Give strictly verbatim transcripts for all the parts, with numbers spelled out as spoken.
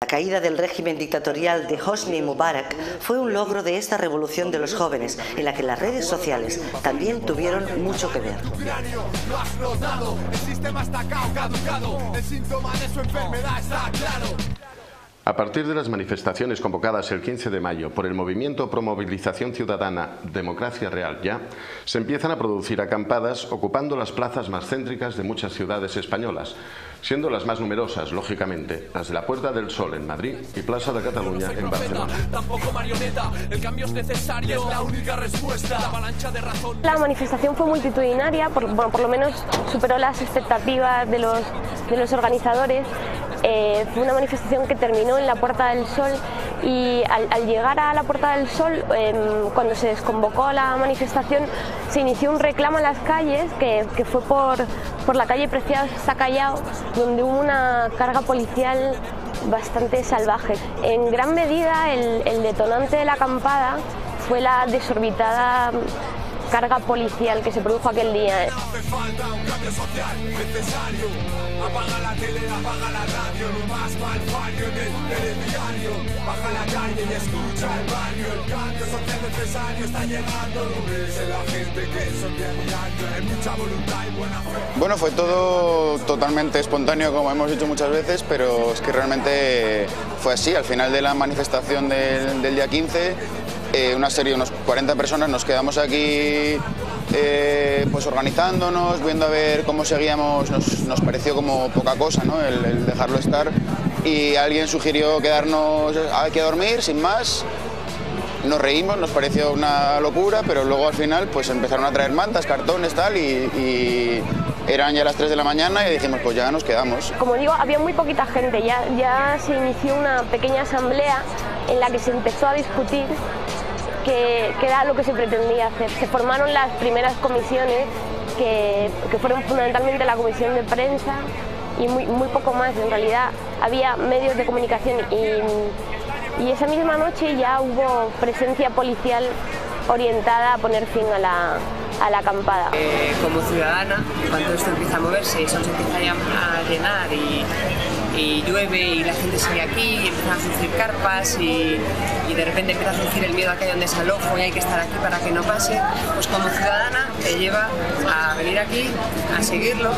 La caída del régimen dictatorial de Hosni Mubarak fue un logro de esta revolución de los jóvenes, en la que las redes sociales también tuvieron mucho que ver. A partir de las manifestaciones convocadas el quince de mayo por el movimiento Pro Movilización Ciudadana Democracia Real Ya, se empiezan a producir acampadas ocupando las plazas más céntricas de muchas ciudades españolas, siendo las más numerosas, lógicamente, las de la Puerta del Sol en Madrid y Plaza de Cataluña en Barcelona. La manifestación fue multitudinaria, por, bueno, por lo menos superó las expectativas de los, de los organizadores. Eh, fue una manifestación que terminó en la Puerta del Sol y al, al llegar a la Puerta del Sol, eh, cuando se desconvocó la manifestación, se inició un reclamo en las calles que, que fue por, por la calle Preciado Callao, donde hubo una carga policial bastante salvaje. En gran medida el, el detonante de la acampada fue la desorbitada carga policial que se produjo aquel día. Apaga la tele, apaga la radio, lo más mal fallo en el telediario. Baja la calle y escucha el barrio. El cambio social necesario está llegando. Lo ves en la gente que son de diario. Hay mucha voluntad y buena fe. Bueno, fue todo totalmente espontáneo, como hemos dicho muchas veces, pero es que realmente fue así. Al final de la manifestación del, del día quince, eh, una serie de unos cuarenta personas nos quedamos aquí Eh, pues organizándonos, viendo a ver cómo seguíamos. Nos, nos pareció como poca cosa, ¿no? el, el dejarlo estar, y alguien sugirió quedarnos aquí a dormir sin más. Nos reímos, nos pareció una locura, pero luego al final pues empezaron a traer mantas, cartones, tal, y, y eran ya las tres de la mañana y dijimos pues ya nos quedamos. Como digo, había muy poquita gente, ya, ya se inició una pequeña asamblea en la que se empezó a discutir Que, que era lo que se pretendía hacer. Se formaron las primeras comisiones, que, que fueron fundamentalmente la comisión de prensa y muy, muy poco más. En realidad había medios de comunicación y, y esa misma noche ya hubo presencia policial orientada a poner fin a la, a la acampada. Eh, como ciudadana, cuando esto empieza a moverse, eso se empieza a llenar y, y llueve y la gente sigue aquí y empiezan a surgir carpas y, y de repente empieza a surgir el miedo a que haya un desalojo y hay que estar aquí para que no pase, pues como ciudadana te lleva a venir aquí, a seguirlo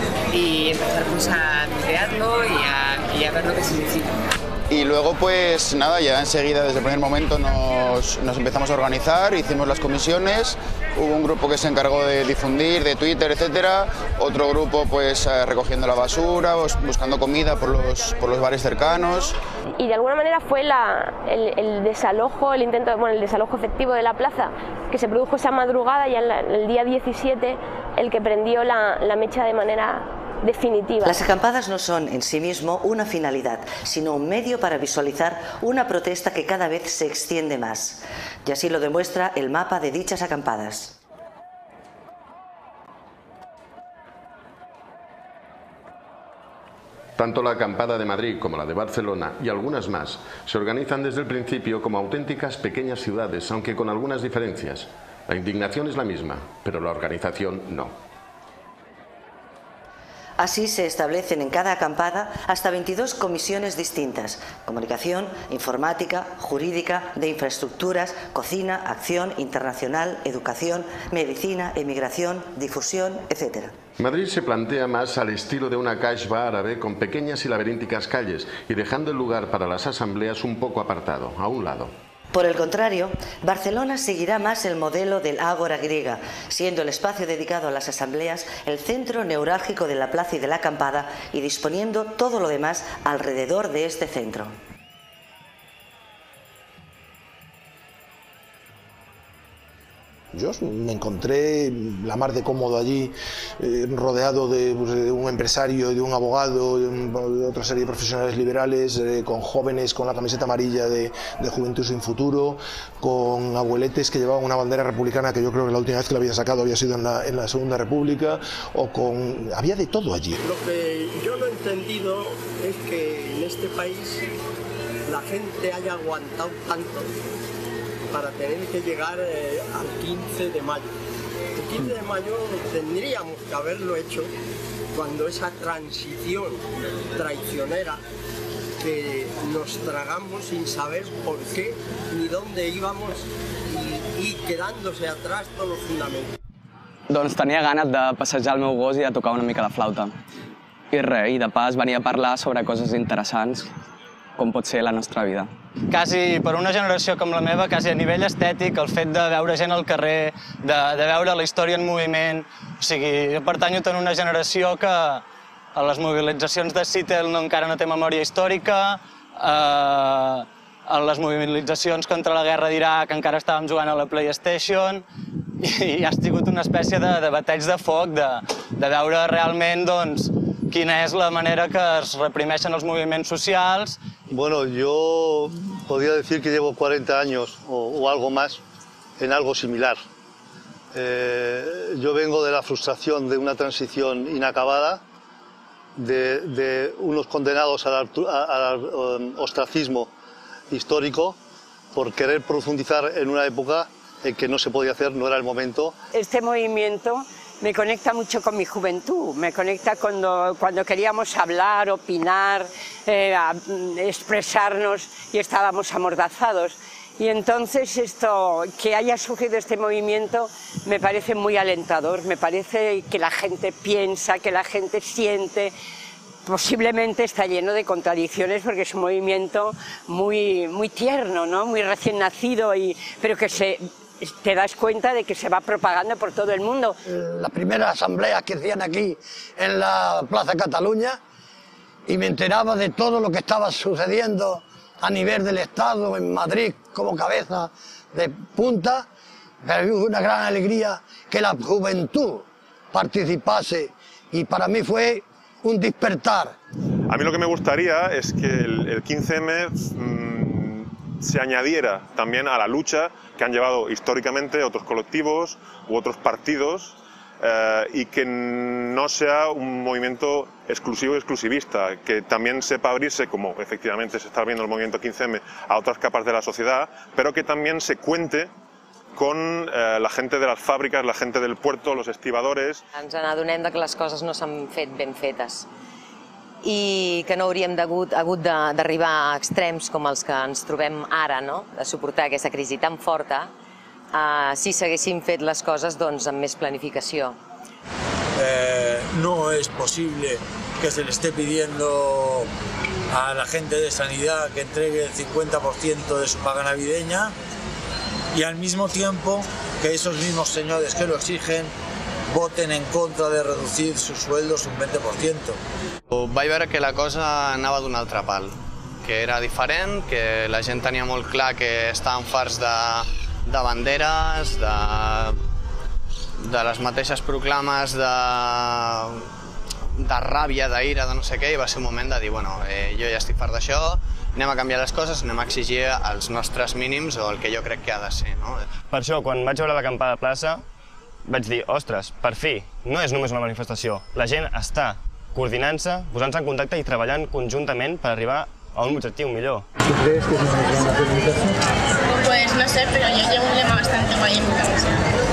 y empezar pues a crearlo y a, y a ver lo que significa. Y luego pues nada, ya enseguida desde el primer momento nos, nos empezamos a organizar, hicimos las comisiones, hubo un grupo que se encargó de difundir, de Twitter, etcétera, otro grupo pues recogiendo la basura, buscando comida por los, por los bares cercanos. Y de alguna manera fue la, el, el desalojo, el intento, bueno, el desalojo efectivo de la plaza, que se produjo esa madrugada, ya el, el día diecisiete, el que prendió la, la mecha de manera definitiva. Las acampadas no son en sí mismo una finalidad, sino un medio para visualizar una protesta que cada vez se extiende más. Y así lo demuestra el mapa de dichas acampadas. Tanto la acampada de Madrid como la de Barcelona y algunas más se organizan desde el principio como auténticas pequeñas ciudades, aunque con algunas diferencias. La indignación es la misma, pero la organización no. Así se establecen en cada acampada hasta veintidós comisiones distintas: comunicación, informática, jurídica, de infraestructuras, cocina, acción, internacional, educación, medicina, emigración, difusión, etcétera. Madrid se plantea más al estilo de una kasbah árabe, con pequeñas y laberínticas calles y dejando el lugar para las asambleas un poco apartado, a un lado. Por el contrario, Barcelona seguirá más el modelo del ágora griega, siendo el espacio dedicado a las asambleas el centro neurálgico de la plaza y de la acampada, y disponiendo todo lo demás alrededor de este centro. Yo me encontré la mar de cómodo allí, eh, rodeado de, pues, de un empresario, de un abogado, de, un, de otra serie de profesionales liberales, eh, con jóvenes con la camiseta amarilla de, de Juventud Sin Futuro, con abueletes que llevaban una bandera republicana que yo creo que la última vez que la había sacado había sido en la, en la Segunda República, o con... había de todo allí. Lo que yo no he entendido es que en este país la gente haya aguantado tanto para tener que llegar eh, al quince de mayo. El quince de mayo tendríamos que haberlo hecho cuando esa transición traicionera que nos tragamos sin saber por qué ni dónde íbamos y, y quedándose atrás todos los fundamentos. Doncs tenia ganes de passejar el meu gos i de tocar una mica la flauta. I res, i de pas venia a parlar sobre coses interessants, com pot ser la nostra vida. Quasi per una generació com la meva, quasi a nivell estètic, el fet de veure gent al carrer, de, de veure la història en moviment... O sigui, jo pertanyo a una generació que a les mobilitzacions de Seattle no, encara no té memòria històrica, eh, a les mobilitzacions contra la guerra d'Iraq encara estàvem jugant a la PlayStation, i ha sigut una espècie de, de bateig de foc, de, de veure realment doncs, quina és la manera que es reprimeixen els moviments socials. Bueno, yo podría decir que llevo cuarenta años o, o algo más en algo similar. Eh, yo vengo de la frustración de una transición inacabada, de, de unos condenados al, al um, ostracismo histórico por querer profundizar en una época en que no se podía hacer, no era el momento. Este movimiento me conecta mucho con mi juventud, me conecta cuando, cuando queríamos hablar, opinar, eh, a, expresarnos y estábamos amordazados. Y entonces esto, que haya surgido este movimiento me parece muy alentador, me parece que la gente piensa, que la gente siente. Posiblemente está lleno de contradicciones porque es un movimiento muy, muy tierno, ¿no? Muy recién nacido, y, pero que se, te das cuenta de que se va propagando por todo el mundo. La primera asamblea que hacían aquí en la Plaza Cataluña, y me enteraba de todo lo que estaba sucediendo a nivel del Estado, en Madrid, como cabeza de punta, pero hubo una gran alegría que la juventud participase, y para mí fue un despertar. A mí lo que me gustaría es que el, el quince eme mmm, se añadiera también a la lucha que han llevado históricamente otros colectivos u otros partidos, eh, y que no sea un movimiento exclusivo y exclusivista, que también sepa abrirse, como efectivamente se está abriendo el movimiento quince eme, a otras capas de la sociedad, pero que también se cuente con eh, la gente de las fàbriques, la gente del puerto, los estibadores. Ens adonem que les coses no s'han fet ben fetes i que no hauríem hagut, hagut d'arribar a extrems com els que ens trobem ara, no? De suportar aquesta crisi tan forta, eh, si s'haguessin fet les coses doncs, amb més planificació. Eh, no es posible que se le esté pidiendo a la gente de sanidad que entregue el cincuenta por ciento de su paga navideña, y al mismo tiempo que esos mismos señores que lo exigen voten en contra de reducir sus sueldos un veinte por ciento. Vaig veure que la cosa anava d'un altre pal, que era diferent, que la gent tenia molt clar que estaven farts de, de banderes, de, de les mateixes proclames de, de ràbia, d'ira, de no sé què, i va ser un moment de dir, bueno, eh, jo ja estic fart d'això, anem a canviar les coses, anem a exigir els nostres mínims o el que jo crec que ha de ser. No? Per això, quan vaig veure l'acampada a plaça, vaig dir, ostres, per fi, no és només una manifestació. La gent està coordinant-se, posant-se en contacte i treballant conjuntament per arribar a un objectiu millor. ¿Tú crees que es una gran movilización? Pues no sé, pero yo llevo un lema bastante guay en mi cabeza.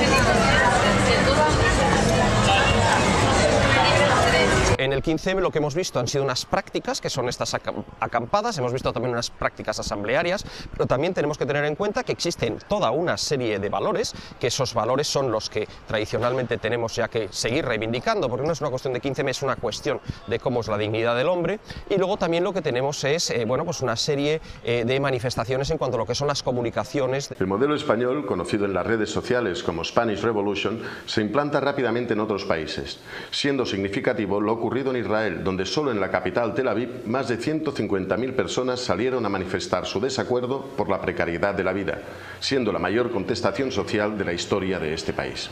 En el quince eme lo que hemos visto han sido unas prácticas, que son estas acampadas, hemos visto también unas prácticas asamblearias, pero también tenemos que tener en cuenta que existen toda una serie de valores, que esos valores son los que tradicionalmente tenemos ya que seguir reivindicando, porque no es una cuestión de quince eme, es una cuestión de cómo es la dignidad del hombre, y luego también lo que tenemos es eh, bueno, pues una serie eh, de manifestaciones en cuanto a lo que son las comunicaciones. El modelo español, conocido en las redes sociales como Spanish Revolution, se implanta rápidamente en otros países, siendo significativo lo ocurrido en Israel, donde solo en la capital Tel Aviv más de ciento cincuenta mil personas salieron a manifestar su desacuerdo por la precariedad de la vida, siendo la mayor contestación social de la historia de este país.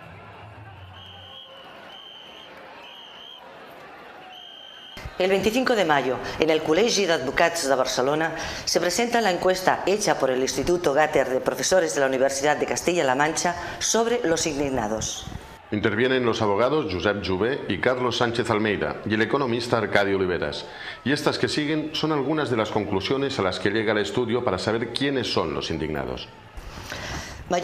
El veinticinco de mayo, en el Col·legi d'Advocats de Barcelona, se presenta la encuesta hecha por el Instituto Gatter de Profesores de la Universidad de Castilla-La Mancha sobre los indignados. Intervienen los abogados Josep Jové y Carlos Sánchez Almeida y el economista Arcadio Oliveras. Y estas que siguen son algunas de las conclusiones a las que llega el estudio para saber quiénes son los indignados.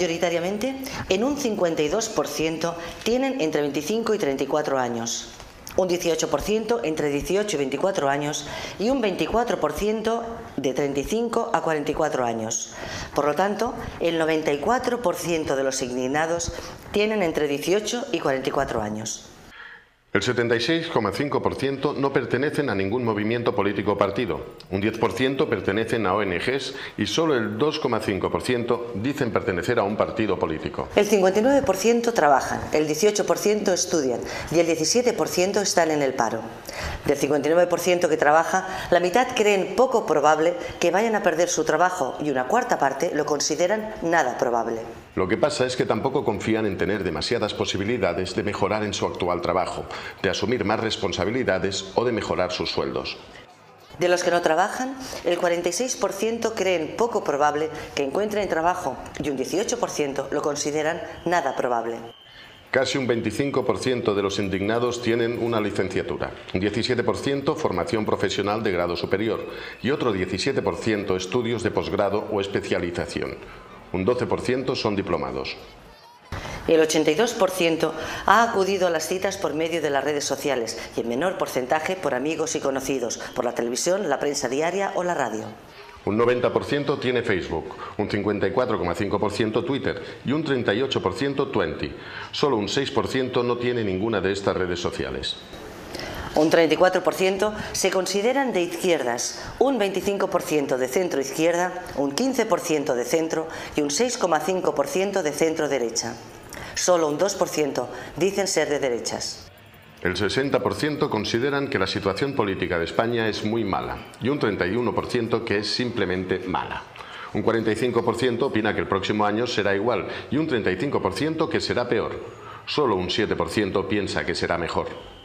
Mayoritariamente, en un cincuenta y dos por ciento tienen entre veinticinco y treinta y cuatro años. un dieciocho por ciento entre dieciocho y veinticuatro años y un veinticuatro por ciento de treinta y cinco a cuarenta y cuatro años. Por lo tanto, el noventa y cuatro por ciento de los indignados tienen entre dieciocho y cuarenta y cuatro años. El setenta y seis coma cinco por ciento no pertenecen a ningún movimiento político o partido, un diez por ciento pertenecen a O N Ges y solo el dos coma cinco por ciento dicen pertenecer a un partido político. El cincuenta y nueve por ciento trabajan, el dieciocho por ciento estudian y el diecisiete por ciento están en el paro. Del cincuenta y nueve por ciento que trabaja, la mitad creen poco probable que vayan a perder su trabajo y una cuarta parte lo consideran nada probable. Lo que pasa es que tampoco confían en tener demasiadas posibilidades de mejorar en su actual trabajo, de asumir más responsabilidades o de mejorar sus sueldos. De los que no trabajan, el cuarenta y seis por ciento creen poco probable que encuentren trabajo y un dieciocho por ciento lo consideran nada probable. Casi un veinticinco por ciento de los indignados tienen una licenciatura, un diecisiete por ciento formación profesional de grado superior y otro diecisiete por ciento estudios de posgrado o especialización. Un doce por ciento son diplomados. El ochenta y dos por ciento ha acudido a las citas por medio de las redes sociales y en menor porcentaje por amigos y conocidos, por la televisión, la prensa diaria o la radio. Un noventa por ciento tiene Facebook, un cincuenta y cuatro coma cinco por ciento Twitter y un treinta y ocho por ciento Twenty. Solo un seis por ciento no tiene ninguna de estas redes sociales. Un treinta y cuatro por ciento se consideran de izquierdas, un veinticinco por ciento de centro-izquierda, un quince por ciento de centro y un seis coma cinco por ciento de centro-derecha. Solo un dos por ciento dicen ser de derechas. El sesenta por ciento consideran que la situación política de España es muy mala y un treinta y uno por ciento que es simplemente mala. Un cuarenta y cinco por ciento opina que el próximo año será igual y un treinta y cinco por ciento que será peor. Solo un siete por ciento piensa que será mejor.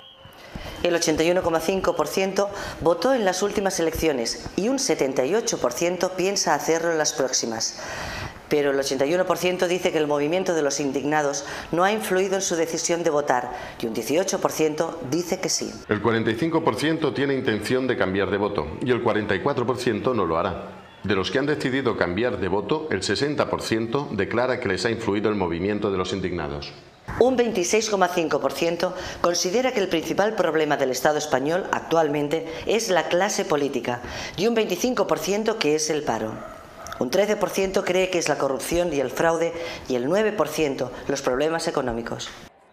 El ochenta y uno coma cinco por ciento votó en las últimas elecciones y un setenta y ocho por ciento piensa hacerlo en las próximas. Pero el ochenta y uno por ciento dice que el movimiento de los indignados no ha influido en su decisión de votar y un dieciocho por ciento dice que sí. El cuarenta y cinco por ciento tiene intención de cambiar de voto y el cuarenta y cuatro por ciento no lo hará. De los que han decidido cambiar de voto, el sesenta por ciento declara que les ha influido el movimiento de los indignados. Un veintiséis coma cinco por ciento considera que el principal problema del Estado español actualmente es la clase política y un veinticinco por ciento que es el paro. Un trece por ciento cree que es la corrupción y el fraude y el nueve por ciento los problemas económicos.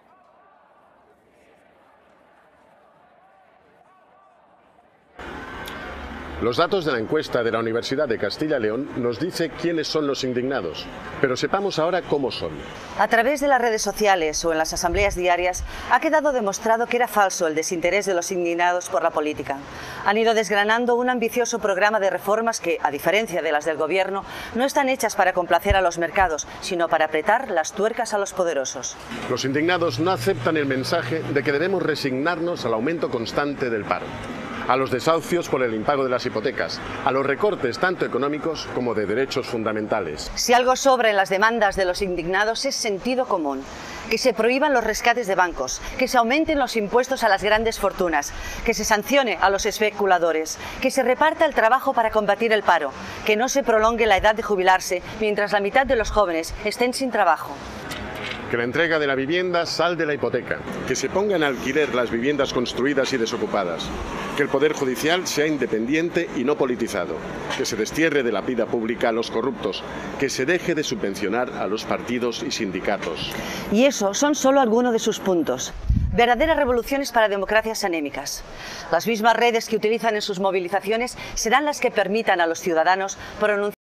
Los datos de la encuesta de la Universidad de Castilla y León nos dice quiénes son los indignados, pero sepamos ahora cómo son. A través de las redes sociales o en las asambleas diarias ha quedado demostrado que era falso el desinterés de los indignados por la política. Han ido desgranando un ambicioso programa de reformas que, a diferencia de las del gobierno, no están hechas para complacer a los mercados, sino para apretar las tuercas a los poderosos. Los indignados no aceptan el mensaje de que debemos resignarnos al aumento constante del paro, a los desahucios por el impago de las hipotecas, a los recortes tanto económicos como de derechos fundamentales. Si algo sobra en las demandas de los indignados es sentido común. Que se prohíban los rescates de bancos, que se aumenten los impuestos a las grandes fortunas, que se sancione a los especuladores, que se reparta el trabajo para combatir el paro, que no se prolongue la edad de jubilarse mientras la mitad de los jóvenes estén sin trabajo. Que la entrega de la vivienda salde la hipoteca, que se pongan en alquiler las viviendas construidas y desocupadas, que el Poder Judicial sea independiente y no politizado, que se destierre de la vida pública a los corruptos, que se deje de subvencionar a los partidos y sindicatos. Y eso son solo algunos de sus puntos. Verdaderas revoluciones para democracias anémicas. Las mismas redes que utilizan en sus movilizaciones serán las que permitan a los ciudadanos pronunciar